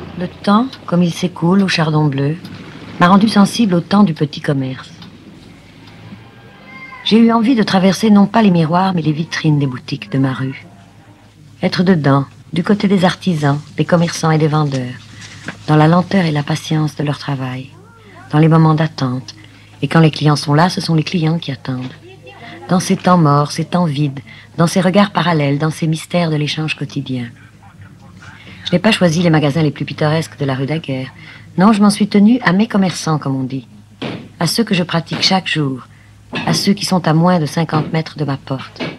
Le temps, comme il s'écoule au chardon bleu, m'a rendu sensible au temps du petit commerce. J'ai eu envie de traverser non pas les miroirs, mais les vitrines des boutiques de ma rue. Être dedans, du côté des artisans, des commerçants et des vendeurs, dans la lenteur et la patience de leur travail, dans les moments d'attente, et quand les clients sont là, ce sont les clients qui attendent. Dans ces temps morts, ces temps vides, dans ces regards parallèles, dans ces mystères de l'échange quotidien. Je n'ai pas choisi les magasins les plus pittoresques de la rue Daguerre. Non, je m'en suis tenue à mes commerçants, comme on dit, à ceux que je pratique chaque jour, à ceux qui sont à moins de 50 mètres de ma porte.